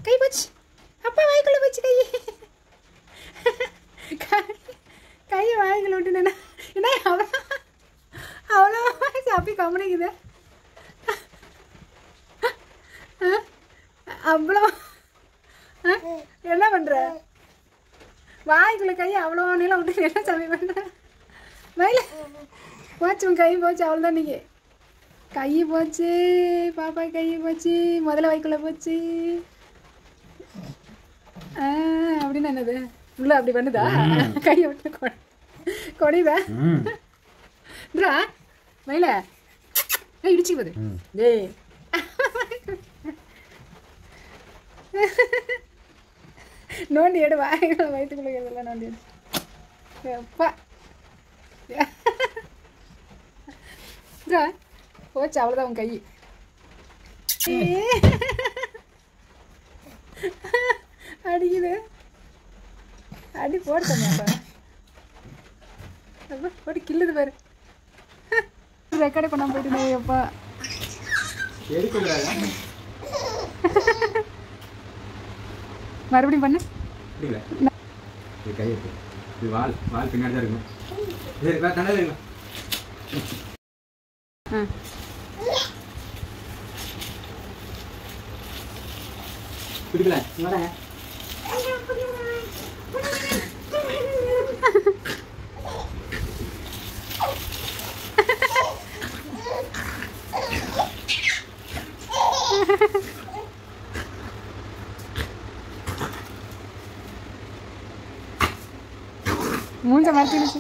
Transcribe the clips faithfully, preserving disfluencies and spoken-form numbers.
கை போச்சு அப்பா வாய்க்குள்ள போச்சு கை கையை வாய்க்குள்ள விட்டுனா என்ன அவ்வளோ அவ்வளோ அப்படி கம்முனிக்குது அவ்வளோ என்ன பண்ணுற வாய்க்குள்ள கையை அவ்வளோ நீளம் விட்டு என்ன சாமி பண்ணுற வயல போச்சு உன் கை போச்சு அவ்வளோதான் நீங்கள் கை போச்சு பாப்பா கை போச்சு முதல்ல வாய்க்குள்ள போச்சு ஆ அப்படின்னு என்னது உள்ள அப்படி பண்ணுதா கையை விட்டு கொ கொடையுதா வயல இடிச்சு போகுது டேய் நோண்டி எடு வாய்க்குள்ள வயிற்றுக்குள்ள இதெல்லாம் நோண்டி எடு அப்பா போச்சு அவ்வளோதான் உன் கை அடிக்குது அடி போடுத்தம்மா அப்பா போட்டு கில்லுது பாரு ரெக்கார்டு பண்ண போயிட்டு அப்பா மறுபடியும் பண்ணு பிடிக்கல மூஞ்ச மாத்திடுச்சு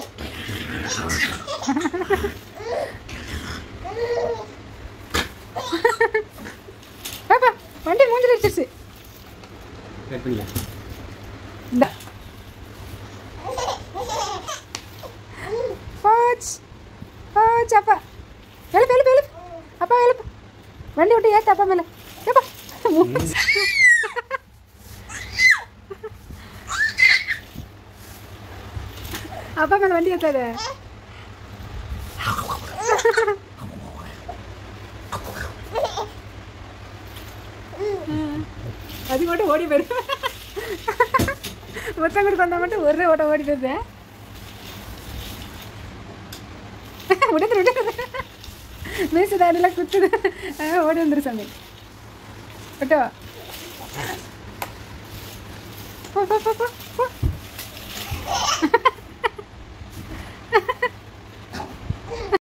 பாப்பா வண்டி மூஞ்சில அடிச்சிருச்சு போச்சு போச்சு அப்பா எழுப்பு எழுப்பு எழுப்பு அப்பா எழுப்பு வண்டி விட்டு ஏற்ற அப்பா மேலே ஏப்பா அப்பா மேலே வண்டி ஏற்றாத அது மட்டும் ஓடி போயிரு ஒருத்தன் கூட வந்தால் மட்டும் ஒரே ஓட்டம் ஓடி போயிருது விடுது விடுது மீசு தாடிலாம் குத்துது ஓடி வந்துரு சாமி விட்டோ போ போ போ போ